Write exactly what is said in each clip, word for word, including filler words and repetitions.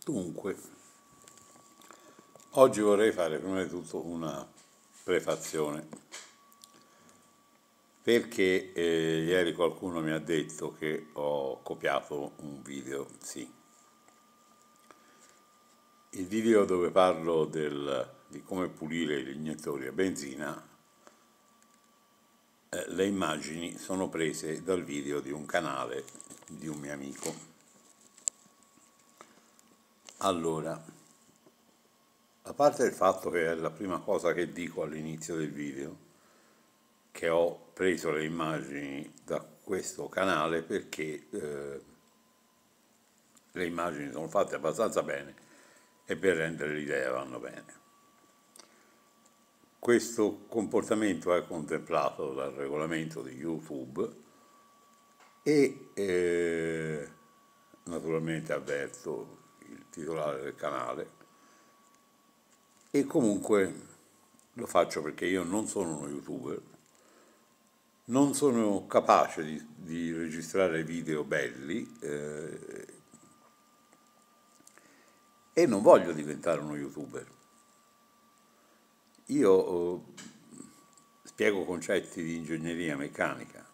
Dunque, oggi vorrei fare prima di tutto una prefazione, perché eh, ieri qualcuno mi ha detto che ho copiato un video, sì. Il video dove parlo del, di come pulire gli iniettori a benzina, eh, le immagini sono prese dal video di un canale di un mio amico. Allora, a parte il fatto che è la prima cosa che dico all'inizio del video, che ho preso le immagini da questo canale perché eh, le immagini sono fatte abbastanza bene e per rendere l'idea vanno bene. Questo comportamento è contemplato dal regolamento di YouTube e eh, naturalmente avverto il titolare del canale e comunque lo faccio perché io non sono uno YouTuber, non sono capace di, di registrare video belli eh, e non voglio diventare uno YouTuber. Io eh, spiego concetti di ingegneria meccanica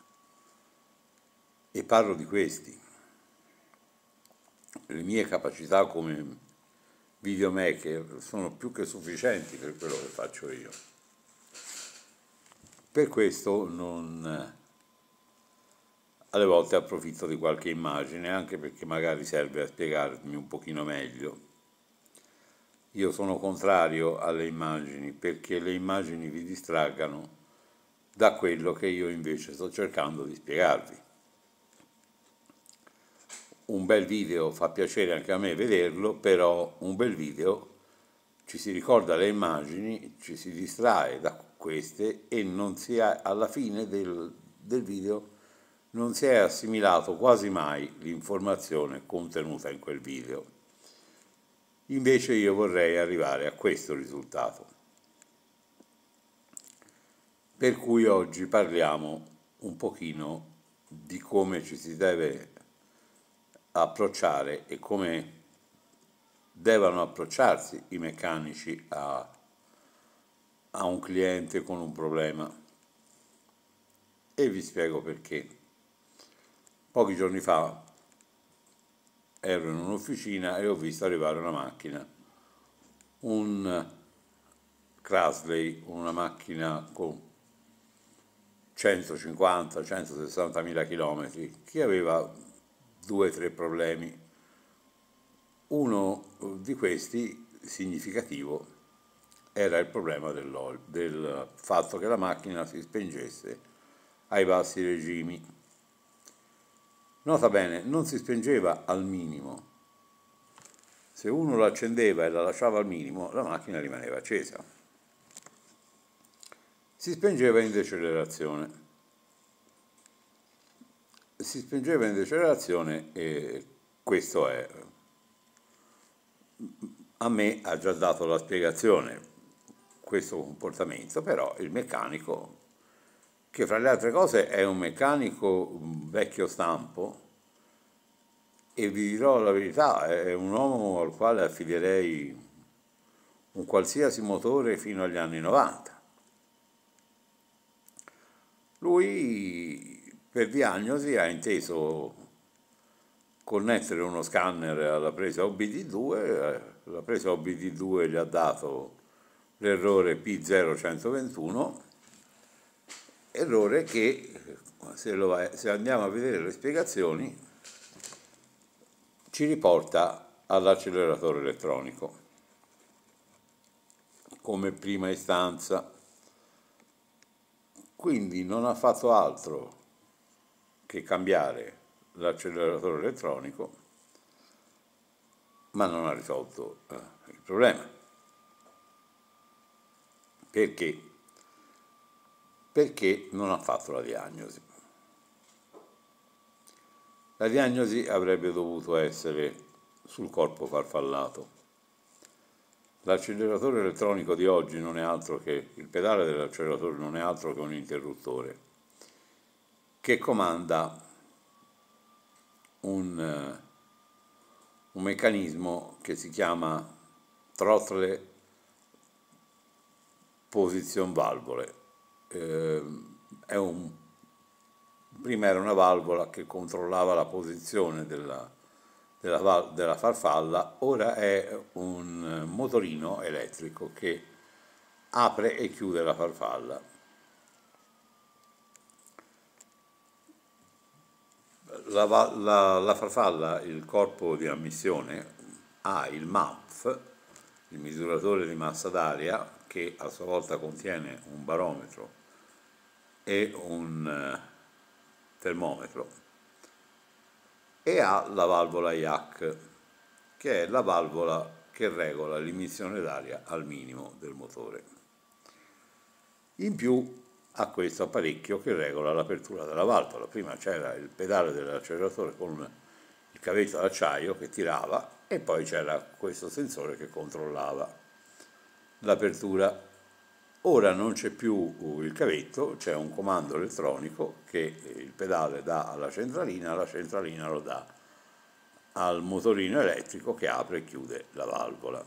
e parlo di questi. Le mie capacità come videomaker sono più che sufficienti per quello che faccio io. Per questo non, alle volte approfitto di qualche immagine, anche perché magari serve a spiegarmi un pochino meglio. Io sono contrario alle immagini perché le immagini vi distraggano da quello che io invece sto cercando di spiegarvi. Un bel video fa piacere anche a me vederlo, però un bel video ci si ricorda le immagini, ci si distrae da queste e non si è, alla fine del, del video non si è assimilato quasi mai l'informazione contenuta in quel video. Invece io vorrei arrivare a questo risultato. Per cui oggi parliamo un pochino di come ci si deve approcciare e come devono approcciarsi i meccanici a, a un cliente con un problema. E vi spiego perché. Pochi giorni fa ero in un'officina e ho visto arrivare una macchina, un Crasley, una macchina con centocinquanta centosessanta mila chilometri, che aveva due o tre problemi. Uno di questi, significativo, era il problema del, del fatto che la macchina si spengesse ai bassi regimi. Nota bene, non si spengeva al minimo. Se uno la accendeva e la lasciava al minimo, la macchina rimaneva accesa. Si spengeva in decelerazione. Si spengeva in decelerazione e questo è... A me ha già dato la spiegazione questo comportamento, però il meccanico, che fra le altre cose è un meccanico vecchio stampo, e vi dirò la verità, è un uomo al quale affiderei un qualsiasi motore fino agli anni novanta. Lui per diagnosi ha inteso connettere uno scanner alla presa O B D due, la presa O B D due gli ha dato l'errore P zero centoventuno, errore che, se, lo va, se andiamo a vedere le spiegazioni, ci riporta all'acceleratore elettronico come prima istanza. Quindi non ha fatto altro che cambiare l'acceleratore elettronico, ma non ha risolto eh, il problema. Perché? Perché non ha fatto la diagnosi. La diagnosi avrebbe dovuto essere sul corpo farfallato. L'acceleratore elettronico di oggi non è altro che, il pedale dell'acceleratore non è altro che un interruttore che comanda un, un meccanismo che si chiama throttle position valvole. Eh, è un, prima era una valvola che controllava la posizione della, della, della farfalla, ora è un motorino elettrico che apre e chiude la farfalla. La, la, la farfalla, il corpo di ammissione, ha il M A P, il misuratore di massa d'aria, che a sua volta contiene un barometro e un eh, termometro, e ha la valvola I A C, che è la valvola che regola l'immissione d'aria al minimo del motore. In più ha questo apparecchio che regola l'apertura della valvola. Prima c'era il pedale dell'acceleratore con il cavetto d'acciaio che tirava, e poi c'era questo sensore che controllava l'apertura. Ora non c'è più il cavetto, c'è un comando elettronico che il pedale dà alla centralina, la centralina lo dà al motorino elettrico che apre e chiude la valvola.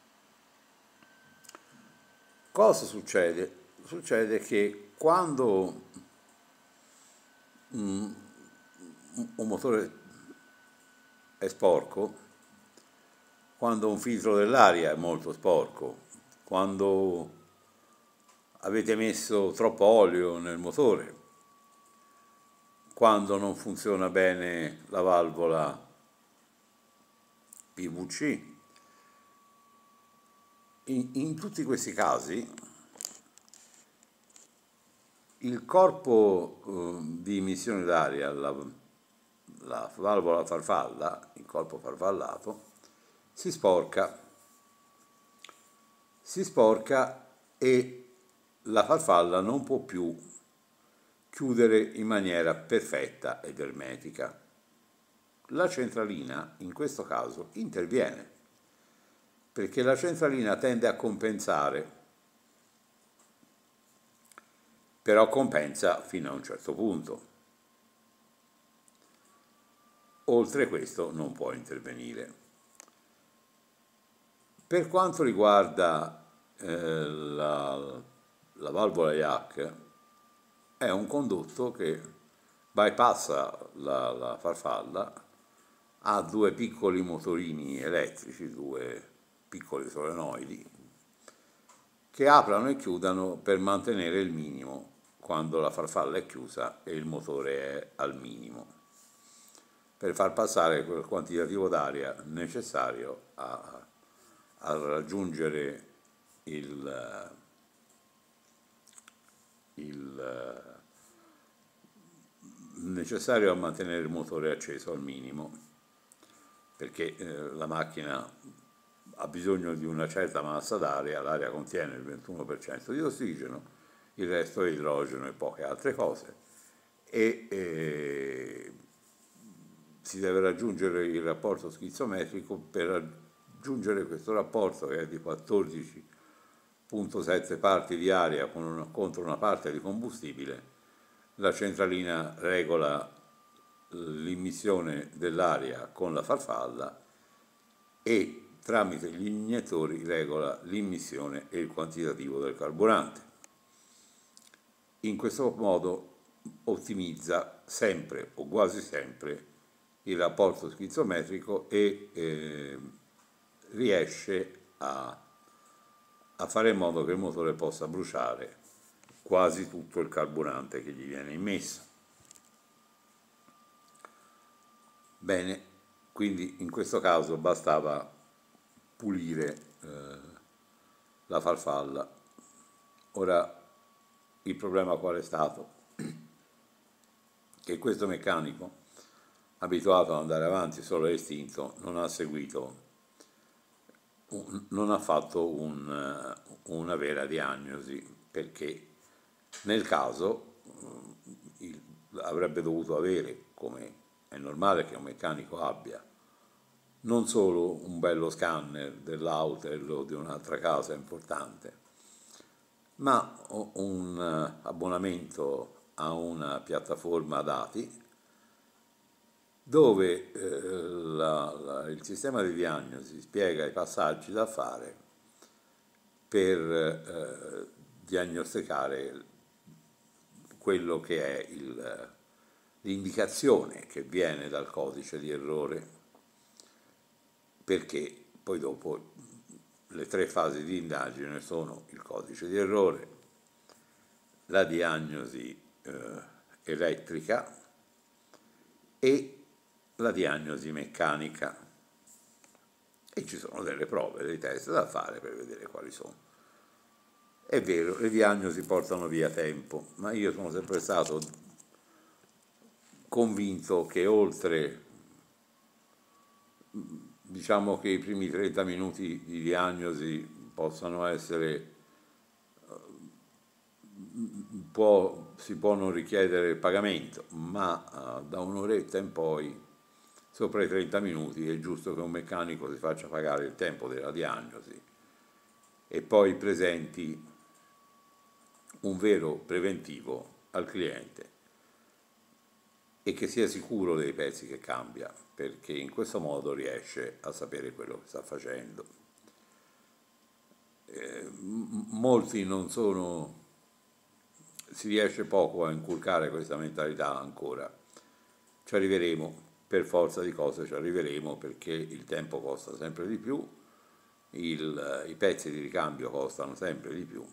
Cosa succede? Succede che quando un motore è sporco, quando un filtro dell'aria è molto sporco, quando avete messo troppo olio nel motore, quando non funziona bene la valvola P V C, in, in tutti questi casi il corpo eh, di emissione d'aria, la, la valvola farfalla, il corpo farfallato, si sporca, si sporca e la farfalla non può più chiudere in maniera perfetta ed ermetica. La centralina, in questo caso, interviene, perché la centralina tende a compensare, però compensa fino a un certo punto. Oltre questo non può intervenire. Per quanto riguarda eh, la, la valvola I A C, è un condotto che bypassa la, la farfalla, ha due piccoli motorini elettrici, due piccoli solenoidi, che aprono e chiudono per mantenere il minimo quando la farfalla è chiusa e il motore è al minimo, per far passare quel quantitativo d'aria necessario a, a raggiungere il, il necessario a mantenere il motore acceso al minimo, perché eh, la macchina ha bisogno di una certa massa d'aria, l'aria contiene il ventuno per cento di ossigeno, il resto è idrogeno e poche altre cose, e eh, si deve raggiungere il rapporto schizometrico. Per raggiungere questo rapporto, che è di quattordici virgola sette parti di aria con una, contro una parte di combustibile, la centralina regola l'immissione dell'aria con la farfalla e tramite gli iniettori regola l'immissione e il quantitativo del carburante. In questo modo ottimizza sempre o quasi sempre il rapporto schizometrico e eh, riesce a, a fare in modo che il motore possa bruciare quasi tutto il carburante che gli viene immesso. Bene, quindi in questo caso bastava pulire eh, la farfalla. Ora, il problema qual è stato? Che questo meccanico, abituato ad andare avanti solo a istinto, non ha seguito, non ha fatto un, una vera diagnosi, perché nel caso il, avrebbe dovuto avere, come è normale che un meccanico abbia, non solo un bello scanner dell'Autel o di un'altra casa importante, ma un abbonamento a una piattaforma dati dove eh, la, la, il sistema di diagnosi spiega i passaggi da fare per eh, diagnosticare quello che è il, l'indicazione che viene dal codice di errore, perché poi dopo le tre fasi di indagine sono il codice di errore, la diagnosi eh, elettrica e la diagnosi meccanica, e ci sono delle prove, dei test da fare per vedere quali sono. È vero, le diagnosi portano via tempo, ma io sono sempre stato convinto che oltre, diciamo che i primi trenta minuti di diagnosi possano essere, può, si può non richiedere il pagamento, ma uh, da un'oretta in poi, sopra i trenta minuti, è giusto che un meccanico si faccia pagare il tempo della diagnosi e poi presenti un vero preventivo al cliente e che sia sicuro dei pezzi che cambia, perché in questo modo riesce a sapere quello che sta facendo. Eh, molti non sono, si riesce poco a inculcare questa mentalità ancora. Ci arriveremo, per forza di cose ci arriveremo, perché il tempo costa sempre di più, il, i pezzi di ricambio costano sempre di più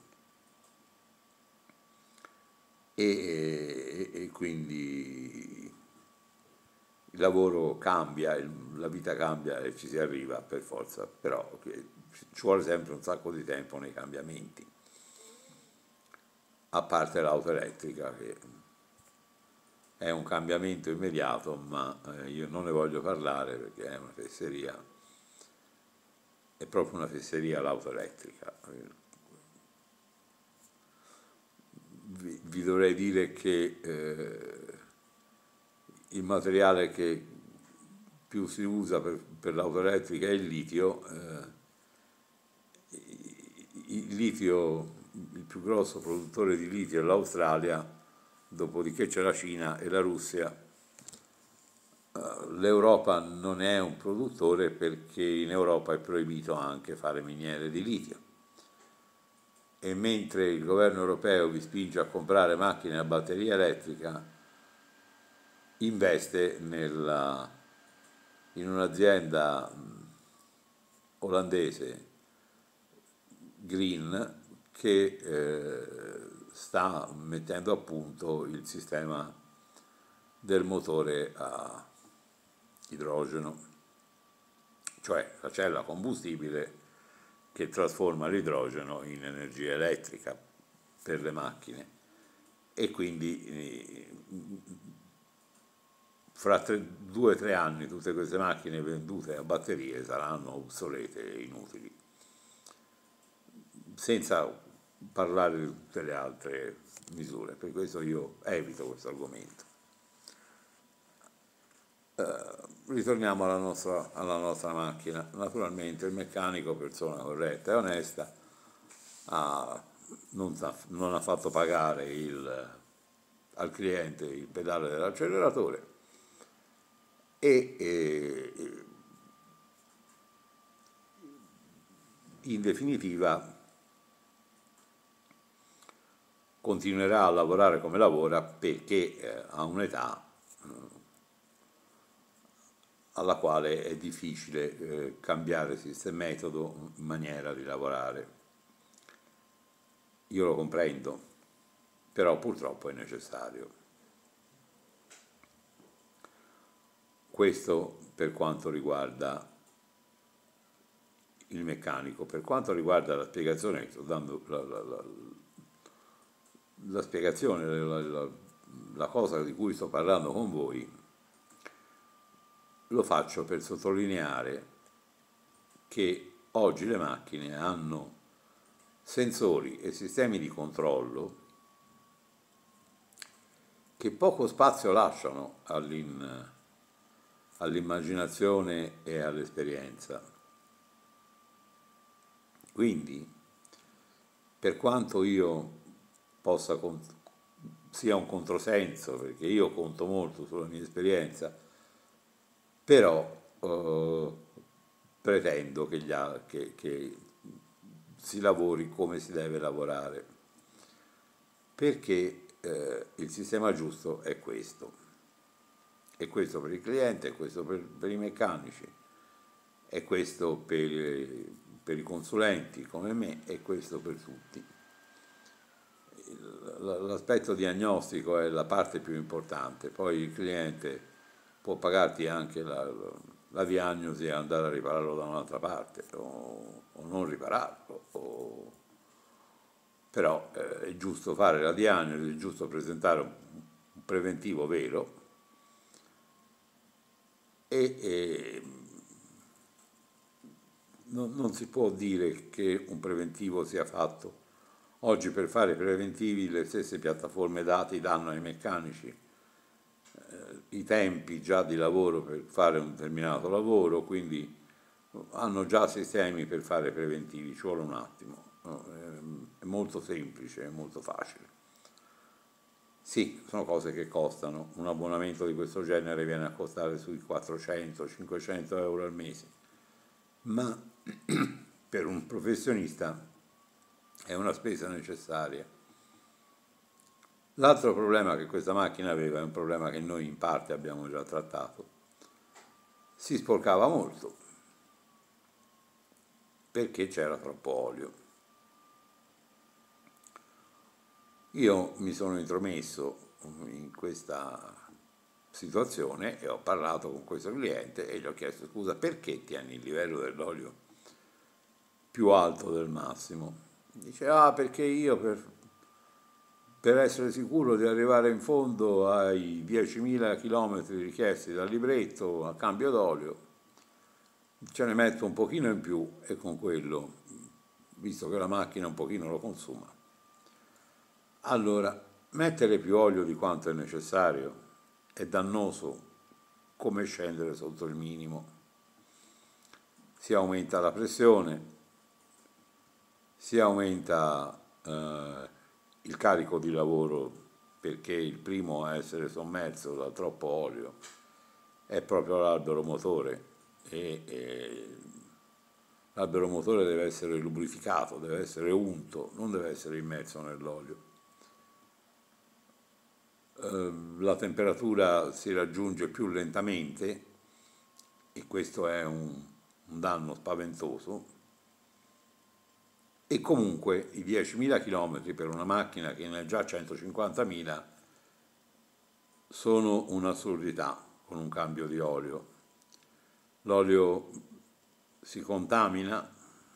e, e, e quindi il lavoro cambia, il, la vita cambia e ci si arriva per forza, però ci vuole sempre un sacco di tempo nei cambiamenti, a parte l'auto elettrica che è un cambiamento immediato, ma eh, io non ne voglio parlare perché è una fesseria, è proprio una fesseria l'auto elettrica. Vi, vi dovrei dire che eh, il materiale che più si usa per, per l'auto elettrica è il litio. Eh, il litio, il più grosso produttore di litio è l'Australia, dopodiché c'è la Cina e la Russia. L'Europa non è un produttore perché in Europa è proibito anche fare miniere di litio. E mentre il governo europeo vi spinge a comprare macchine a batteria elettrica, investe nella, in un'azienda olandese green che eh, sta mettendo a punto il sistema del motore a idrogeno, cioè la cella a combustibile che trasforma l'idrogeno in energia elettrica per le macchine, e quindi eh, fra due o tre anni tutte queste macchine vendute a batterie saranno obsolete e inutili, senza parlare di tutte le altre misure. Per questo io evito questo argomento. Eh, ritorniamo alla nostra, alla nostra macchina. Naturalmente il meccanico, persona corretta e onesta, ha, non, ha, non ha fatto pagare il, al cliente il pedale dell'acceleratore e, e in definitiva continuerà a lavorare come lavora perché eh, ha un'età eh, alla quale è difficile eh, cambiare sistema metodo, maniera di lavorare. Io lo comprendo, però purtroppo è necessario. Questo per quanto riguarda il meccanico. Per quanto riguarda la spiegazione, sto dando la, la, la, la spiegazione, la, la, la cosa di cui sto parlando con voi, lo faccio per sottolineare che oggi le macchine hanno sensori e sistemi di controllo che poco spazio lasciano all'in, all'immaginazione e all'esperienza. Quindi, per quanto io possa sia un controsenso, perché io conto molto sulla mia esperienza, però eh, pretendo che, gli ha- che- che si lavori come si deve lavorare, perché eh, il sistema giusto è questo. E questo per il cliente, è questo per, per i meccanici, è questo per, per i consulenti come me, e questo per tutti. L'aspetto diagnostico è la parte più importante, poi il cliente può pagarti anche la, la diagnosi e andare a ripararlo da un'altra parte o, o non ripararlo, o, però eh, è giusto fare la diagnosi, è giusto presentare un, un preventivo vero e, e non, non si può dire che un preventivo sia fatto. Oggi per fare preventivi le stesse piattaforme dati danno ai meccanici eh, i tempi già di lavoro per fare un determinato lavoro, quindi hanno già sistemi per fare preventivi, ci vuole un attimo. No? È molto semplice, è molto facile. Sì, sono cose che costano, un abbonamento di questo genere viene a costare sui quattrocento cinquecento euro al mese, ma per un professionista è una spesa necessaria. L'altro problema che questa macchina aveva è un problema che noi in parte abbiamo già trattato. Si sporcava molto perché c'era troppo olio. Io mi sono intromesso in questa situazione e ho parlato con questo cliente e gli ho chiesto: scusa, perché tieni il livello dell'olio più alto del massimo? Dice: ah, perché io per, per essere sicuro di arrivare in fondo ai diecimila chilometri richiesti dal libretto a cambio d'olio, ce ne metto un pochino in più e con quello, visto che la macchina un pochino lo consuma. Allora, mettere più olio di quanto è necessario è dannoso come scendere sotto il minimo. Si aumenta la pressione, si aumenta eh, il carico di lavoro, perché il primo a essere sommerso da troppo olio è proprio l'albero motore e, e l'albero motore deve essere lubrificato, deve essere unto, non deve essere immerso nell'olio. Eh, la temperatura si raggiunge più lentamente e questo è un, un danno spaventoso. E comunque i diecimila chilometri per una macchina che ne ha già centocinquantamila sono un'assurdità con un cambio di olio. L'olio si contamina,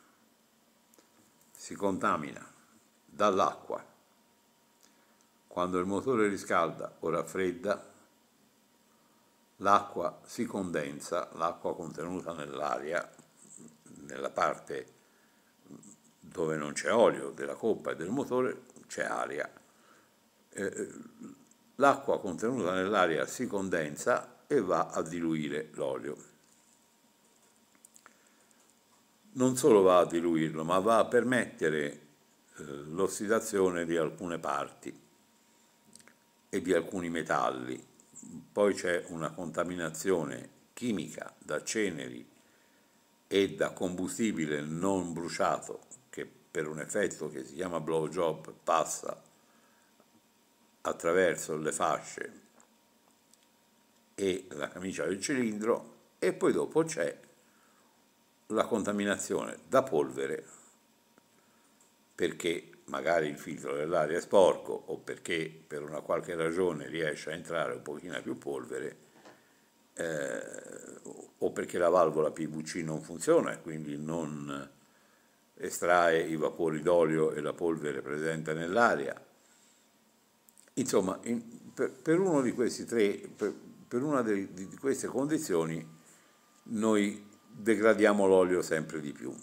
si contamina dall'acqua. Quando il motore riscalda o raffredda, l'acqua si condensa, l'acqua contenuta nell'aria, nella parte dove non c'è olio della coppa e del motore c'è aria. Eh, l'acqua contenuta nell'aria si condensa e va a diluire l'olio. Non solo va a diluirlo, ma va a permettere eh, l'ossidazione di alcune parti e di alcuni metalli. Poi c'è una contaminazione chimica da ceneri e da combustibile non bruciato che per un effetto che si chiama blow job passa attraverso le fasce e la camicia del cilindro, e poi dopo c'è la contaminazione da polvere, perché magari il filtro dell'aria è sporco o perché per una qualche ragione riesce a entrare un pochino più polvere, eh, o perché la valvola P V C non funziona e quindi non estrae i vapori d'olio e la polvere presente nell'aria. Insomma, in, per, per uno di questi tre, per, per una di, di queste condizioni, noi degradiamo l'olio sempre di più.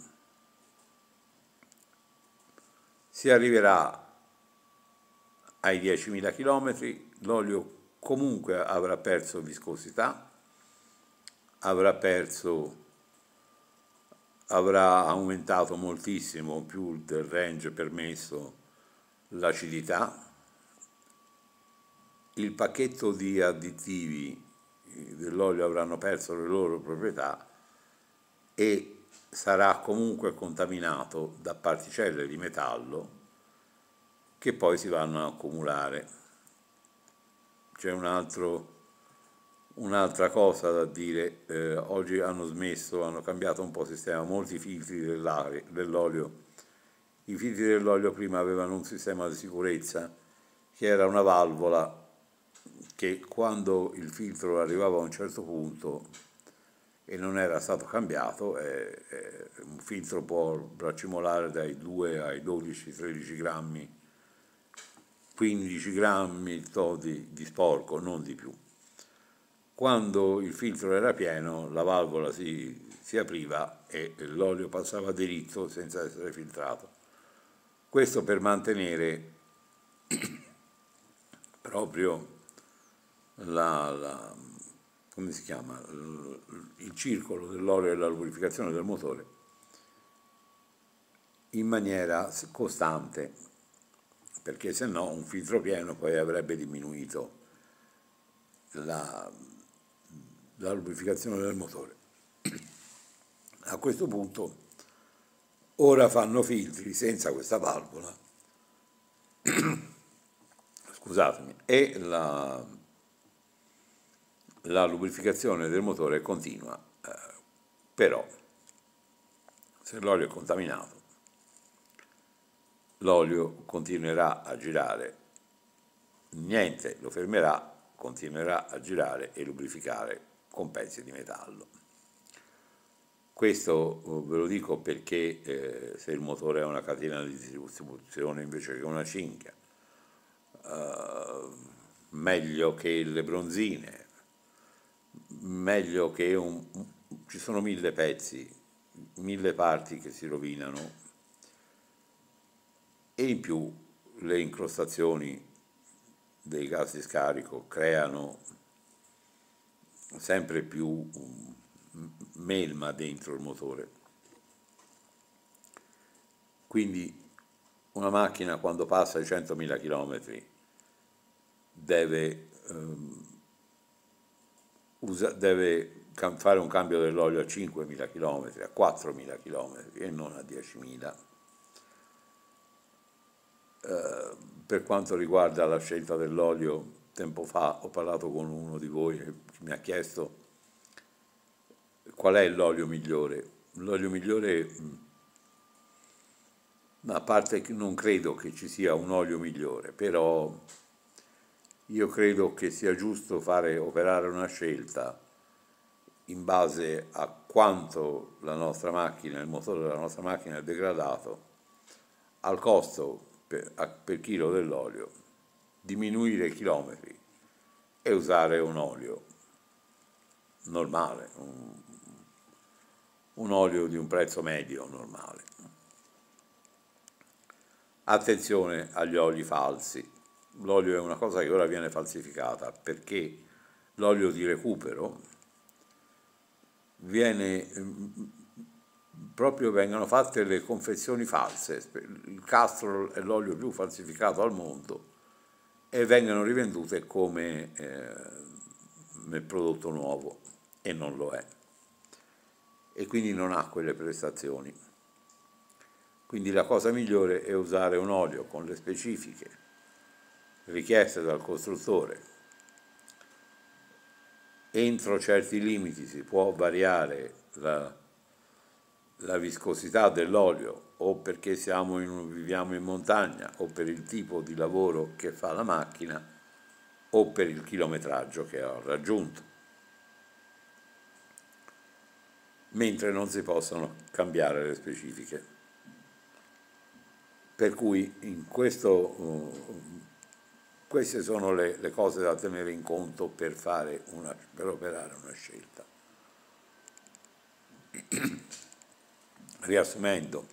Si arriverà ai diecimila chilometri, l'olio comunque avrà perso viscosità, avrà perso, avrà aumentato moltissimo, più del range permesso, l'acidità. Il pacchetto di additivi dell'olio avranno perso le loro proprietà e sarà comunque contaminato da particelle di metallo che poi si vanno a accumulare. C'è un altro, un'altra cosa da dire, eh, oggi hanno smesso, hanno cambiato un po' il sistema, molti filtri dell'olio. I filtri dell'olio prima avevano un sistema di sicurezza che era una valvola che quando il filtro arrivava a un certo punto e non era stato cambiato, eh, eh, un filtro può racimolare dai due ai dodici tredici grammi, quindici grammi di, di sporco, non di più. Quando il filtro era pieno, la valvola si, si apriva e l'olio passava diritto senza essere filtrato. Questo per mantenere proprio la, la, come si chiama, il circolo dell'olio e la lubrificazione del motore in maniera costante, perché se no un filtro pieno poi avrebbe diminuito la, la lubrificazione del motore. A questo punto ora fanno filtri senza questa valvola, scusatemi, e la, la lubrificazione del motore continua, eh, però se l'olio è contaminato, l'olio continuerà a girare, niente lo fermerà, continuerà a girare e lubrificare con pezzi di metallo. Questo ve lo dico perché eh, se il motore è una catena di distribuzione invece che una cinghia, eh, meglio che le bronzine, meglio che un, ci sono mille pezzi, mille parti che si rovinano e in più le incrostazioni dei gas di scarico creano sempre più melma dentro il motore. Quindi una macchina quando passa i centomila chilometri deve, ehm, usa, deve fare un cambio dell'olio a cinquemila chilometri, a quattromila chilometri e non a diecimila. Eh, per quanto riguarda la scelta dell'olio, tempo fa ho parlato con uno di voi che mi ha chiesto qual è l'olio migliore. L'olio migliore, a parte che non credo che ci sia un olio migliore, però io credo che sia giusto fare operare una scelta in base a quanto la nostra macchina, il motore della nostra macchina è degradato, al costo per, per chilo dell'olio, diminuire i chilometri e usare un olio normale, un, un olio di un prezzo medio normale. Attenzione agli oli falsi. L'olio è una cosa che ora viene falsificata perché l'olio di recupero viene proprio vengono fatte le confezioni false. Il Castrol è l'olio più falsificato al mondo e vengono rivendute come eh, nel prodotto nuovo e non lo è, e quindi non ha quelle prestazioni. Quindi la cosa migliore è usare un olio con le specifiche richieste dal costruttore. Entro certi limiti si può variare la, la viscosità dell'olio, o perché siamo in, viviamo in montagna, o per il tipo di lavoro che fa la macchina, o per il chilometraggio che ha raggiunto. Mentre non si possono cambiare le specifiche. Per cui in questo, uh, queste sono le, le cose da tenere in conto per, fare una, per operare una scelta. Riassumendo,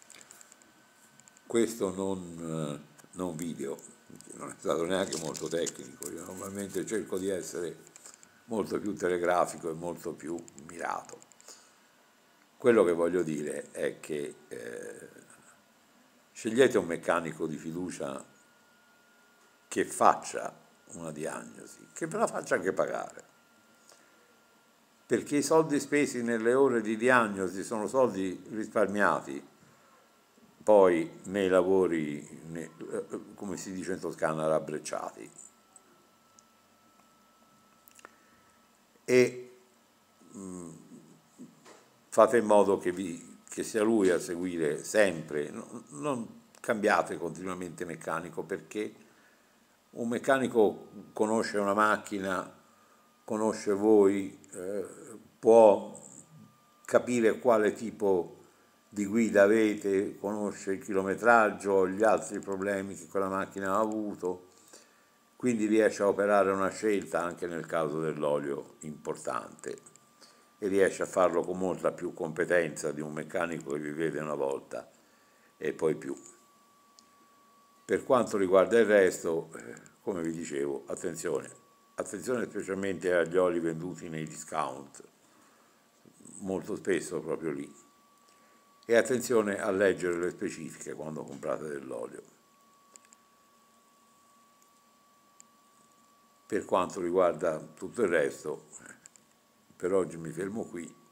questo non, uh, non video, non è stato neanche molto tecnico, io normalmente cerco di essere molto più telegrafico e molto più mirato. Quello che voglio dire è che eh, scegliete un meccanico di fiducia che faccia una diagnosi, che ve la faccia anche pagare, perché i soldi spesi nelle ore di diagnosi sono soldi risparmiati poi nei lavori, nei, come si dice in Toscana, rabbrecciati. E mh, fate in modo che, vi, che sia lui a seguire sempre, non, non cambiate continuamente meccanico, perché un meccanico conosce una macchina, conosce voi, eh, può capire quale tipo di guida avete, conosce il chilometraggio, gli altri problemi che quella macchina ha avuto, quindi riesce a operare una scelta anche nel caso dell'olio importante e riesce a farlo con molta più competenza di un meccanico che vi vede una volta e poi più. Per quanto riguarda il resto, come vi dicevo, attenzione, attenzione specialmente agli oli venduti nei discount, molto spesso proprio lì, e attenzione a leggere le specifiche quando comprate dell'olio. Per quanto riguarda tutto il resto, per oggi mi fermo qui.